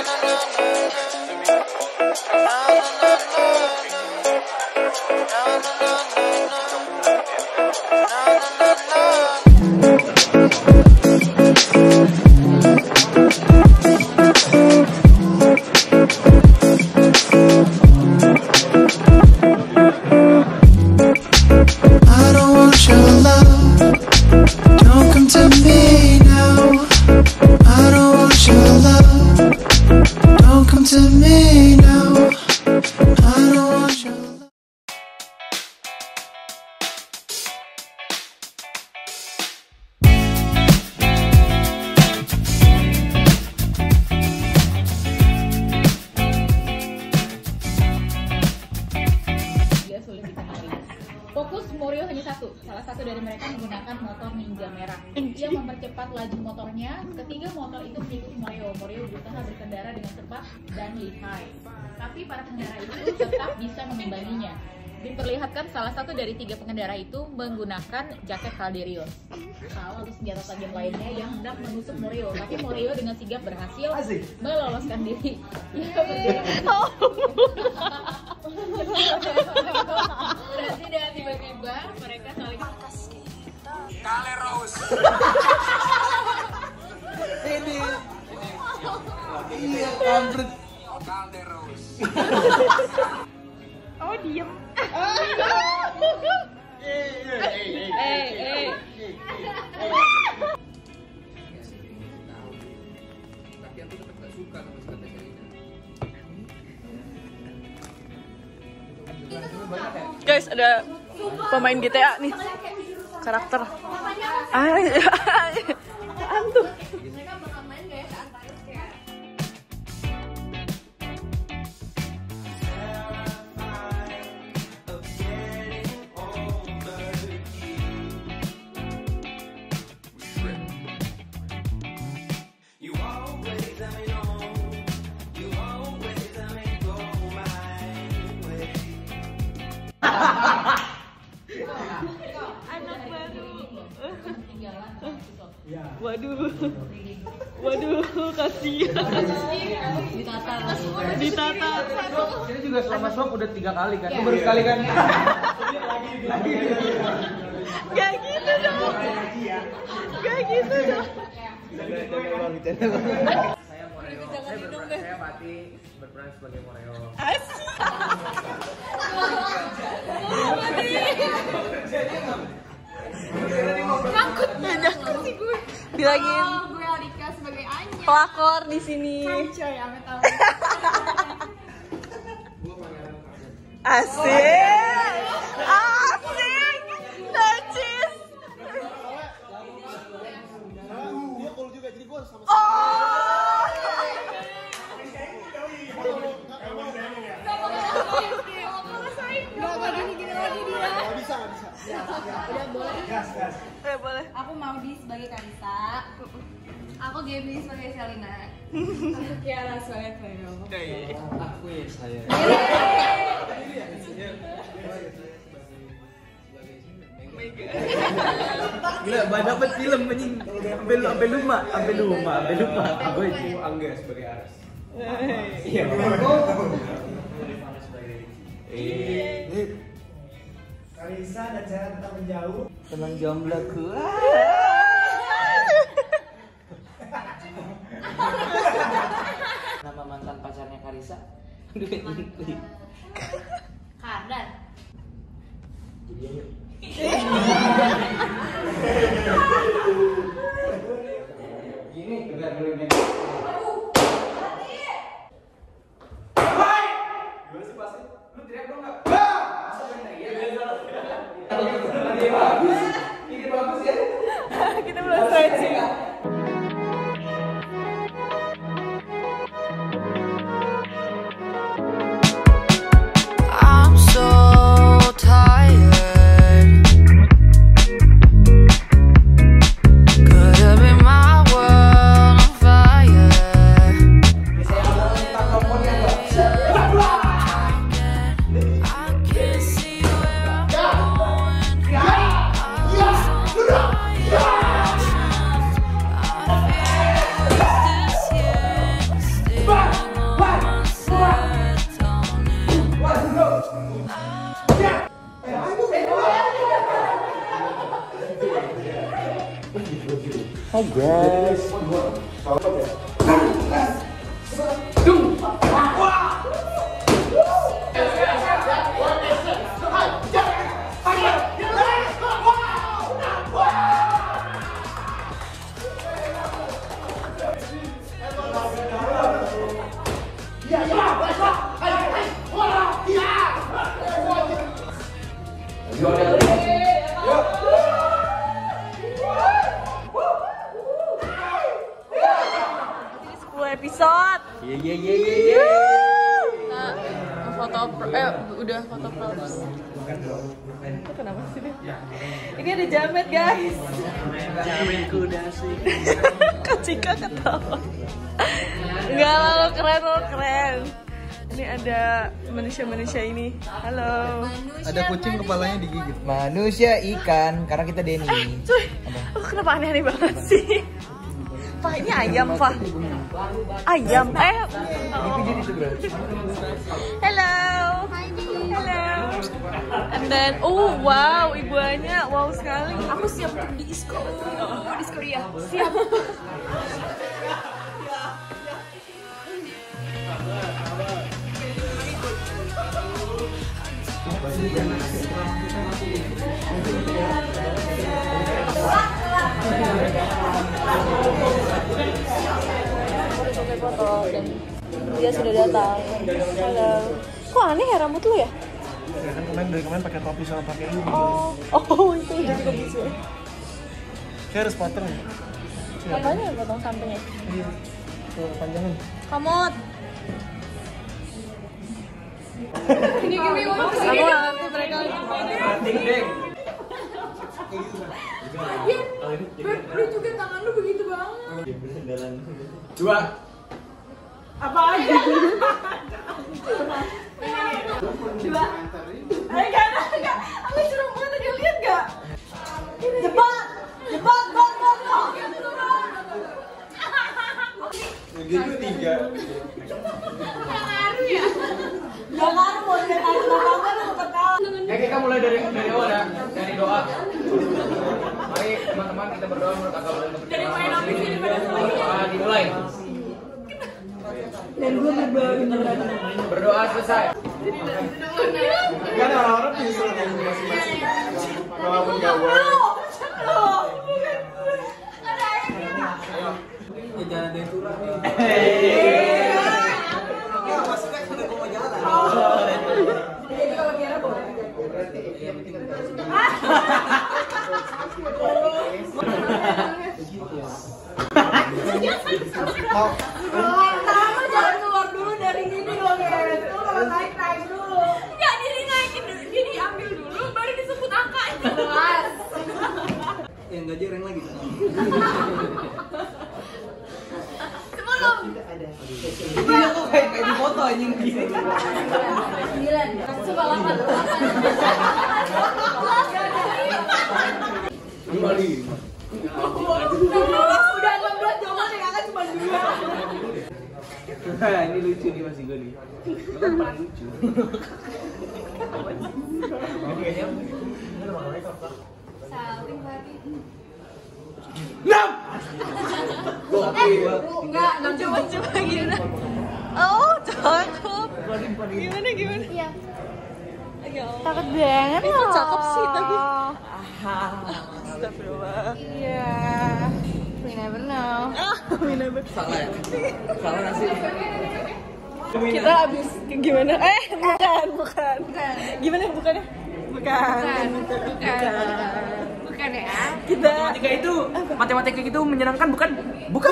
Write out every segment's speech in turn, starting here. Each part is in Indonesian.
Fokus Moreo hanya satu. Salah satu dari mereka menggunakan motor Ninja merah. Ia mempercepat laju motornya. Ketiga motor itu mengikuti Moreo. Moreo berusaha berkendara dengan cepat dan lihai. Tapi para pengendara itu tetap bisa mengimbanginya. Diperlihatkan salah satu dari tiga pengendara itu menggunakan jaket Calderios. Atau senjata tajam lainnya yang hendak menusuk Moreo. Tapi Moreo dengan sigap berhasil meloloskan diri. Berarti dan tiba-tiba mereka saling Kaleros. Ini. Iya, kampret. Kaleros. Oh, diem. Tapi aku tetap gak suka sama sikap Sherina. Guys, ada pemain GTA nih. Karakter. Apaan tuh? Mereka bakal main gak ya ke Antares kayak Anak baru. Waduh, kasihan. Ditata. Ini juga selama swap udah 3 kali kan? Ini baru sekali kan? Lagi. Gak gitu dong. Gak gitu dong. Saya Moreo. Saya Pati berperan sebagai Moreo. Asik. nyangkut sih gue. Bilangin gue Alika sebagai Anya pelakor di sini. coy amit Asik. Asik. Najis. Dia cool juga, jadi gue sama gini lagi dia Gak bisa. udah boleh Boleh. aku Maudi sebagai Karisa aku Gaby sebagai Selina aku Kiara sebagai Cleo Aku ya saya. Gila, banyak banget film anjing. Sampai lupa. Gue itu Angga sebagai Aras. Iya. Karisa dan cara tetap menjauh. Tenang jombloku. Nama mantan pacarnya Karisa. Kardan Gini, enggak dulu gini. Gimana sih pasti? Lu teriak dong enggak? Masa Ini bagus ya. Kita belum stretching. I'm so tired. Could have been my world on fire. Guys. Episode. Ye. Nah, foto udah foto props. Itu kenapa sih dia? Ini ada jamet guys. Jamet kuda sih. Kak Cika ketawa. Enggak lo keren. Ini ada manusia ini. Halo. Ada kucing kepalanya digigit. Manusia ikan karena kita Denny. Cuy, aku kenapa aneh banget sih? Pak, ini ayam, Pak. Ayam, Dipijit itu, bro. Hello. Hello. And then, oh wow, iguanya wow sekali. Aku siap untuk di disco. Disco ya. Siap. Foto dan dia sudah datang. Halo. Kok aneh ya rambut lu ya? Ya kan dari kemarin pakai topi sama pakai ini. Oh itu jadi kebisu. Kayak harus potong. Apanya potong sampingnya? Iya. Tuh panjangan. Kamot. Gini Aku nanti mereka Lu juga tangan lu begitu banget. Dua. apa aja? Coba. Enggak. Aku suruh banget tadi lihat enggak? Cepat. Gitu tiga. Jangan mau lihat aku bakal. Ya kita mulai dari awal ya, dari doa. Mari teman-teman kita berdoa menurut agama kita. Dari main apa sih dimulai. Dan gue berdoa beneran. Berdoa selesai. Kan orang-orang bisa dari masing-masing. Walaupun gak boleh. Ya jangan ada yang curang nih. Maksudnya kan aku mau jalan. Jadi kalau kira boleh. Kamu jangan keluar dulu dari sini loh guys. Kamu kalau naik dulu. Enggak, diri naikin dulu. Diri ambil dulu baru disebut angkanya. Kelas. Yang enggak jarang lagi. Sebelum. Ini aku kayak di foto anjing gini. 9. Coba 8. Kembali. Udah 16 jawaban yang akan cuma 2. Nah, ini lucu nih masih gue nih. Itu kan paling lucu. Oke, ya. Saling lagi. 6. Gokil. Enggak, coba gini. Oh, cakep. Gimana? Iya. Cakep banget ya. Kok cakep sih tapi. Astagfirullah. Iya. We never know. Salah ya? Salah nggak sih? Kita abis gimana? Bukan. Gimana bukannya? Bukan ya. Kita Matematika itu menyenangkan bukan? bukan.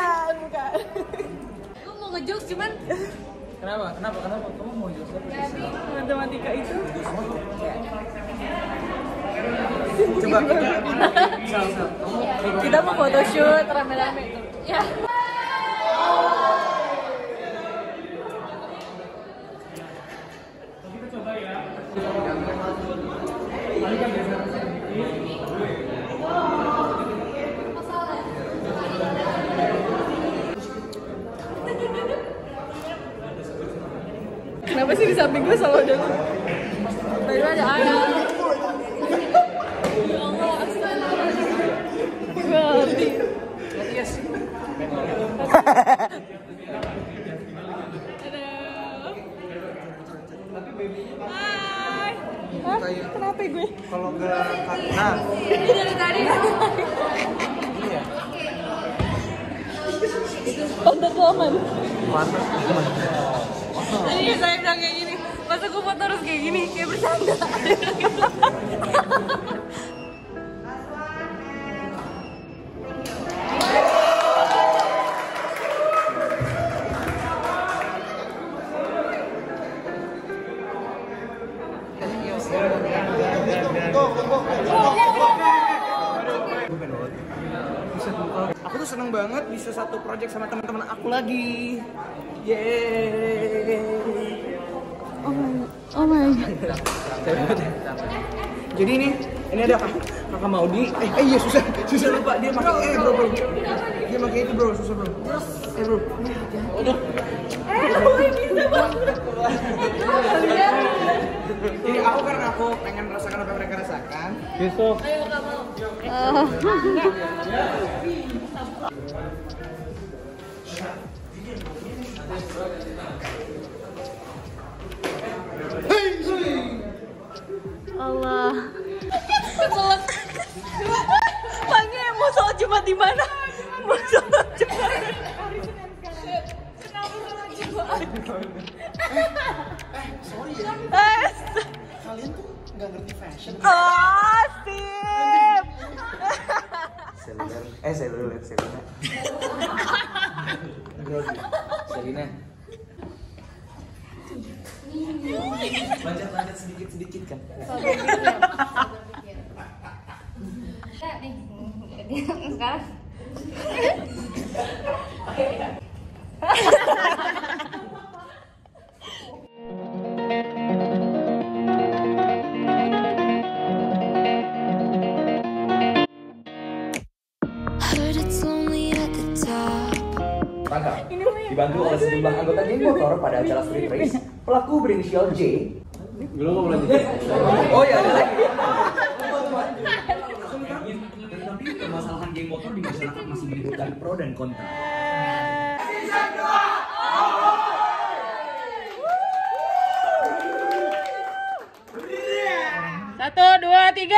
Lu mau ngejokes cuman Kenapa? Kamu mau jelasin? Matematika itu Coba kita mau photoshoot rame-rame itu. ya. Kenapa sih di samping gue selalu ada lu? Tadi ada ayam. Ya Allah, gue ngerti. Hai. Hah? Kenapa gue? Kalau enggak nah, Ini dari tadi. ini ya. Otak lo aman. Mana? Ini saya bilang kayak gini. Masa gue foto harus kayak gini, kayak bercanda. Aku tuh seneng banget bisa satu project sama teman-teman aku lagi. Yeay. Oh my god. Jadi ini ada kakak Maudi. Iya susah lupa dia pakai bro. Dia pakai itu bro, susah bro. Bro. Ini aku karena aku pengen merasakan apa yang mereka rasakan. Besok. Ayo nggak mau. Allah. Keselak. Pagi mau sholat Jumat di mana? Mau sholat Jumat. Sorry ya. Kalian tuh nggak ngerti fashion. Sip. Seluler. Selina. Lanjut sedikit kan. Sekarang Tangkap. Dibantu oleh sejumlah anggota geng motor pada acara street race, pelaku berinisial J. Belum mau lanjut. Oh ya, ada lagi. Tapi permasalahan geng motor di masyarakat masih menimbulkan pro dan kontra. Satu, dua, tiga.